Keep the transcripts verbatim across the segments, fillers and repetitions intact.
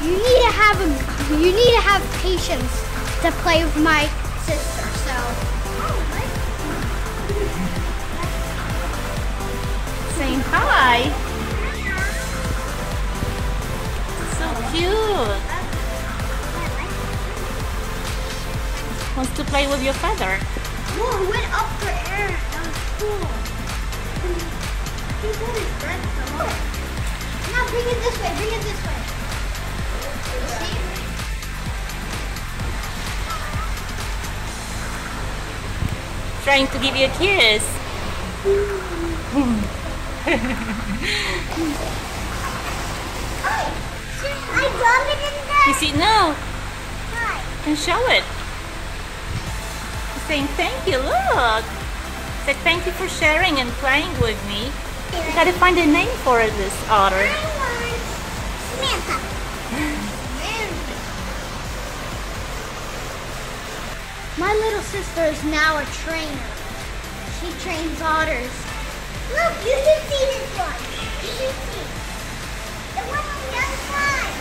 you need to have a, you need to have patience to play with my sister. So, saying hi. So cute. Wants to play with your feather. whoa, went up for air. That was cool. He's got his breath come up. Now bring it this way. Bring it this way. See? Trying to give you a kiss. I love it in there. You see, no. Hi. And show it. He's saying thank you, look. Say thank you for sharing and playing with me. You gotta find a name for this otter. I want Samantha. My little sister is now a trainer. She trains otters. Look, you should see this one. You should see. The one on the other side.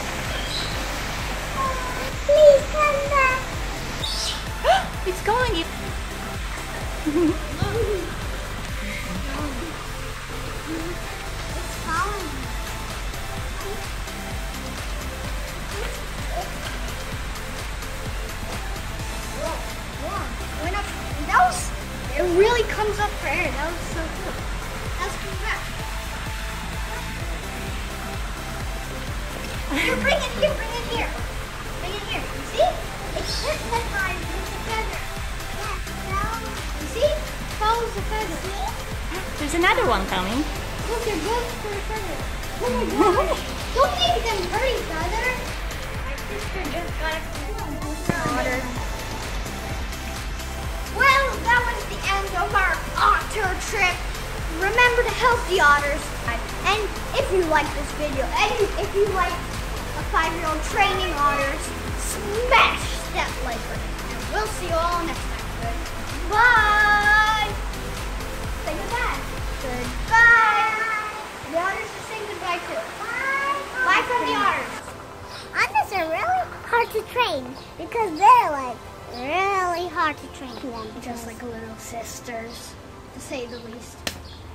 Please come back. It's going. It's following me. Whoa, whoa. Went up. That was, it really comes up for air. That was so cool. Let's come back. Here, bring it here, bring it here. Bring it here. You see? It's hypnotized with the feather. Yeah, follows. You see? Follows the feather. See? There's another one coming. Look, they're both for the feather. Oh my gosh. Don't make them hurt each other. My sister just got a otter. Well, that was the end of our otter trip. Remember to help the otters. And if you like this video, and if you like a five-year-old training otters, smash that like button. And we'll see you all next time. Bye. Say goodbye. Goodbye. The otters are saying goodbye too. Bye. Bye from the otters. Otters are really hard to train because they're like really hard to train. Yeah, just like little sisters, to say the least.